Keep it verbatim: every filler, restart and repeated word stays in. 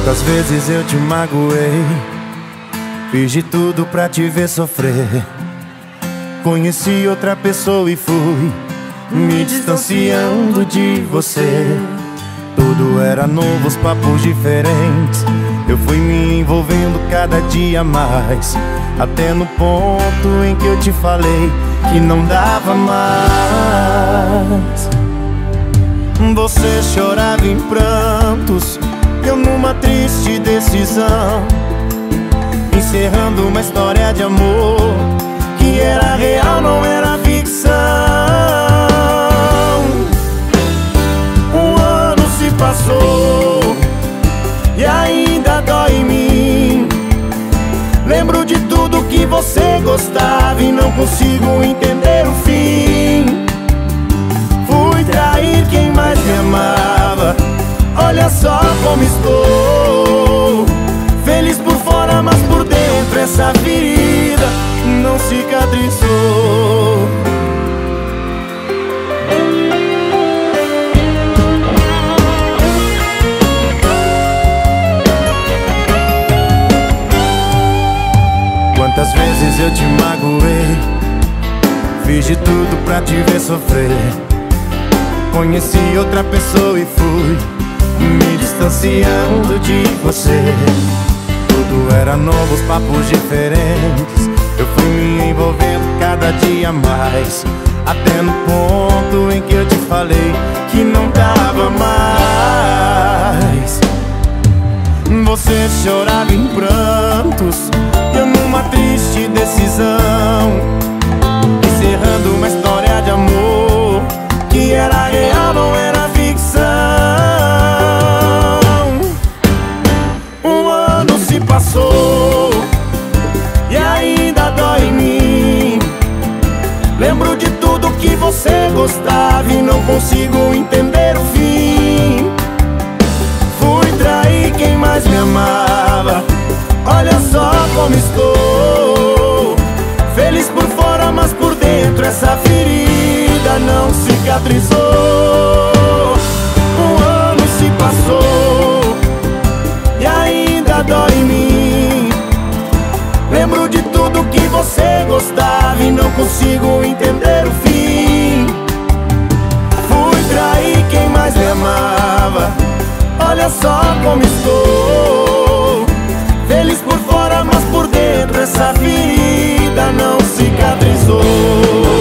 Quantas vezes eu te magoei, fiz de tudo pra te ver sofrer. Conheci outra pessoa e fui me distanciando de você. Tudo era novo, os papos diferentes. Eu fui me envolvendo cada dia mais, até no ponto em que eu te falei que não dava mais. Você chorava em prantos, eu numa triste decisão, encerrando uma história de amor que era real, não era ficção. Um ano se passou e ainda dói em mim. Lembro de tudo que você gostava e não consigo entender o fim. Fui trair quem mais me amava, olha só como estou. Feliz por fora, mas por dentro essa ferida não cicatrizou. Quantas vezes eu te magoei, fiz de tudo pra te ver sofrer. Conheci outra pessoa e fui me distanciando de você. Tudo era novo, os papos diferentes. Eu fui me envolvendo cada dia mais, até no ponto em que eu te falei que não dava mais. Você chorava em prantos, eu numa triste decisão, encerrando uma história de amor que era real, não era ficção. Um ano se passou e ainda dói em mim. Lembro de tudo que você gostava e não consigo entender o fim. Fui trair quem mais me amava, olha só como estou. Feliz por fora, mas por dentro essa ferida não cicatrizou. Um ano se passou e ainda dói em mim. Lembro de tudo que você gostava e não consigo entender o fim. Fui trair quem mais me amava, olha só como estou. Feliz por fora, mas por dentro essa ferida não cicatrizou.